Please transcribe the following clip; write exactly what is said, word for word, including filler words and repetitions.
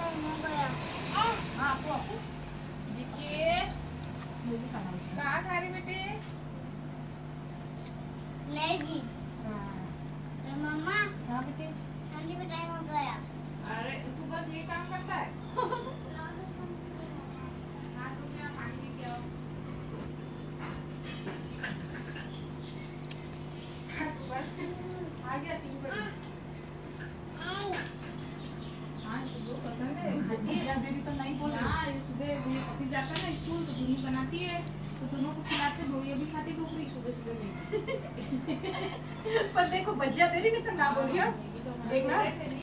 हाँ आपको आपको देखिए मुझे खाना है। कहाँ खा रही बेटे? मैगी। हाँ मम्मा हाँ बेटे ठंडी का टाइम हो गया। अरे तू बस ये काम करता है। हाँ तो क्या पानी लेके आओ। आ गया तीन बजे। हाँ सुबह पसंद है भजिया देरी तो नहीं बोल। हाँ ये सुबह ये ऑफिस जाता है ना स्कूल तो दोनों बनाती है तो दोनों को खिलाते दो ये भी खाती टोकरी सुबह सुबह में। पर देखो भजिया देरी नहीं तो ना बोलिए देखना।